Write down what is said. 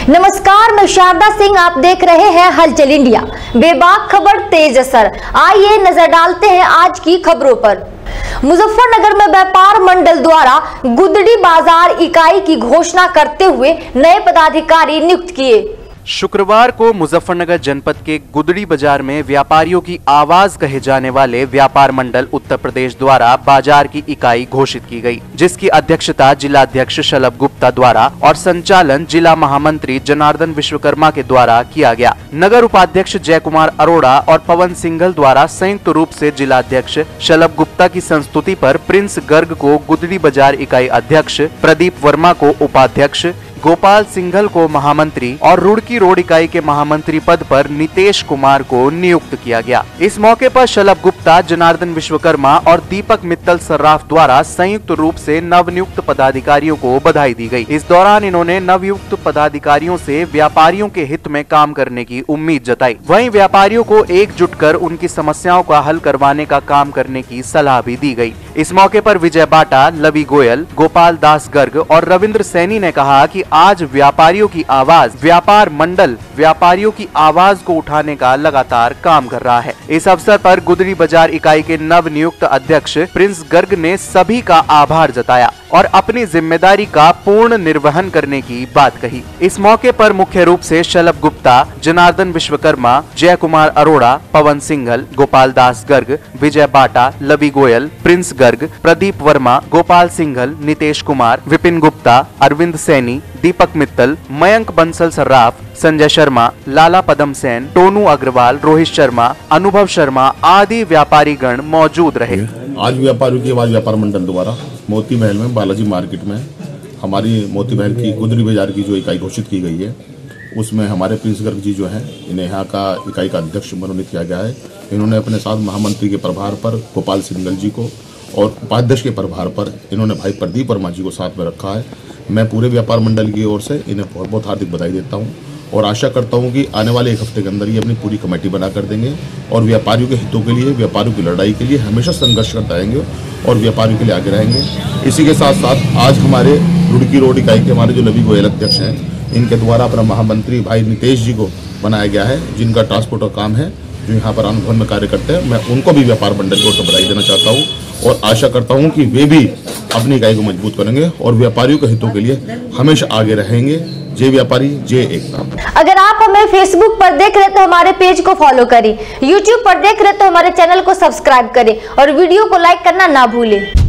नमस्कार, मैं शारदा सिंह, आप देख रहे हैं हलचल इंडिया। बेबाक खबर तेज असर। आइए नजर डालते हैं आज की खबरों पर। मुजफ्फरनगर में व्यापार मंडल द्वारा गुदड़ी बाजार इकाई की घोषणा करते हुए नए पदाधिकारी नियुक्त किए। शुक्रवार को मुजफ्फरनगर जनपद के गुदड़ी बाजार में व्यापारियों की आवाज कहे जाने वाले व्यापार मंडल उत्तर प्रदेश द्वारा बाजार की इकाई घोषित की गई, जिसकी अध्यक्षता जिलाध्यक्ष शलभ गुप्ता द्वारा और संचालन जिला महामंत्री जनार्दन विश्वकर्मा के द्वारा किया गया। नगर उपाध्यक्ष जय कुमार अरोड़ा और पवन सिंघल द्वारा संयुक्त रूप से जिलाध्यक्ष शलभ गुप्ता की संस्तुति पर प्रिंस गर्ग को गुदड़ी बाजार इकाई अध्यक्ष, प्रदीप वर्मा को उपाध्यक्ष, गोपाल सिंघल को महामंत्री और रुड़की रोड इकाई के महामंत्री पद पर नितेश कुमार को नियुक्त किया गया। इस मौके पर शलभ गुप्ता, जनार्दन विश्वकर्मा और दीपक मित्तल सर्राफ द्वारा संयुक्त रूप से नवनियुक्त पदाधिकारियों को बधाई दी गई। इस दौरान इन्होंने नवयुक्त पदाधिकारियों से व्यापारियों के हित में काम करने की उम्मीद जताई। वहीं व्यापारियों को एकजुट कर उनकी समस्याओं का हल करवाने का काम करने की सलाह भी दी गई। इस मौके पर विजय बाटा, लवी गोयल, गोपाल दास गर्ग और रविंद्र सैनी ने कहा कि आज व्यापारियों की आवाज व्यापार मंडल व्यापारियों की आवाज को उठाने का लगातार काम कर रहा है। इस अवसर पर गुदड़ी बाजार इकाई के नव नियुक्त अध्यक्ष प्रिंस गर्ग ने सभी का आभार जताया और अपनी जिम्मेदारी का पूर्ण निर्वहन करने की बात कही। इस मौके पर मुख्य रूप से शलभ गुप्ता, जनार्दन विश्वकर्मा, जय कुमार अरोड़ा, पवन सिंघल, गोपाल दास गर्ग, विजय बाटा, लवी गोयल, प्रिंस गर्ग, प्रदीप वर्मा, गोपाल सिंघल, नितेश कुमार, विपिन गुप्ता, अरविंद सैनी, दीपक मित्तल, मयंक बंसल सर्राफ, संजय शर्मा, लाला पदम सेन, टोनू अग्रवाल, रोहित शर्मा, अनुभव शर्मा आदि व्यापारी गण मौजूद रहे। आज व्यापारियों की आवाज व्यापार मंडल द्वारा मोती महल में बालाजी मार्केट में हमारी मोती महल की गुदड़ी बाजार की जो इकाई घोषित की गई है, उसमें हमारे प्रिंस गर्ग जी जो हैं, इन्हें यहाँ का इकाई का अध्यक्ष मनोनीत किया गया है। इन्होंने अपने साथ महामंत्री के प्रभार पर गोपाल सिंघल जी को और उपाध्यक्ष के प्रभार पर इन्होंने भाई प्रदीप वर्मा जी को साथ में रखा है। मैं पूरे व्यापार मंडल की ओर से इन्हें बहुत बहुत हार्दिक बधाई देता हूँ और आशा करता हूँ कि आने वाले एक हफ्ते के अंदर ये अपनी पूरी कमेटी बना कर देंगे और व्यापारियों के हितों के लिए, व्यापारियों की लड़ाई के लिए हमेशा संघर्ष करते रहेंगे और व्यापारियों के लिए आगे रहेंगे। इसी के साथ साथ आज हमारे रुड़की रोड इकाई के हमारे जो लवी गोयल अध्यक्ष हैं, इनके द्वारा अपना महामंत्री भाई नितेश जी को बनाया गया है, जिनका ट्रांसपोर्ट का काम है, जो यहाँ पर अनुभव में कार्य करते हैं। मैं उनको भी व्यापार मंडल की ओर से बधाई देना चाहता हूँ और आशा करता हूँ कि वे भी अपनी इकाई को मजबूत करेंगे और व्यापारियों के हितों के लिए हमेशा आगे रहेंगे। जय व्यापारी, जय एकता। अगर आप हमें फेसबुक पर देख रहे तो हमारे पेज को फॉलो करें, यूट्यूब पर देख रहे तो हमारे चैनल को सब्सक्राइब करें और वीडियो को लाइक करना ना भूलें।